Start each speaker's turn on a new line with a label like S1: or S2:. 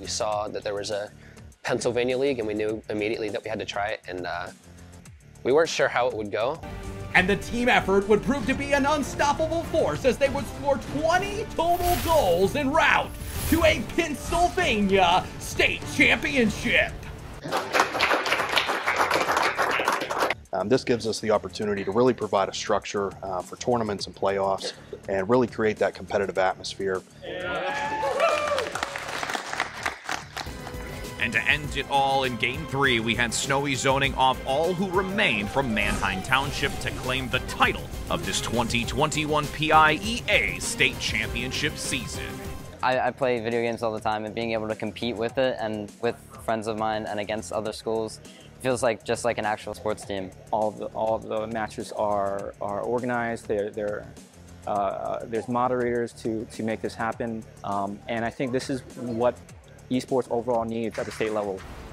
S1: We saw that there was a Pennsylvania League, and we knew immediately that we had to try it, and we weren't sure how it would go.
S2: And the team effort would prove to be an unstoppable force as they would score 20 total goals en route to a Pennsylvania state championship.
S3: This gives us the opportunity to really provide a structure for tournaments and playoffs and really create that competitive atmosphere.
S4: And to end it all in Game 3, we had Snowy zoning off all who remained from Manheim Township to claim the title of this 2021 PIEA State Championship season.
S5: I play video games all the time, and being able to compete with it and with friends of mine and against other schools feels like just like an actual sports team.
S6: All of the matches are organized. There's moderators to make this happen, and I think this is what esports overall needs at the state level.